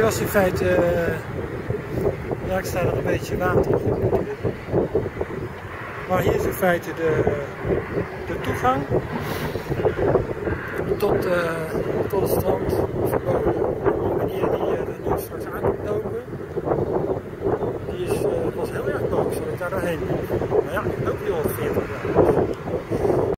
was in feite, ja, ik sta er een beetje water op. Maar hier is in feite de toegang tot het strand verboden. De meneer die er nu straks aan komt lopen, die was heel erg boos dat ik daar doorheen liep. Maar ja, ik loop hier al 40 jaar.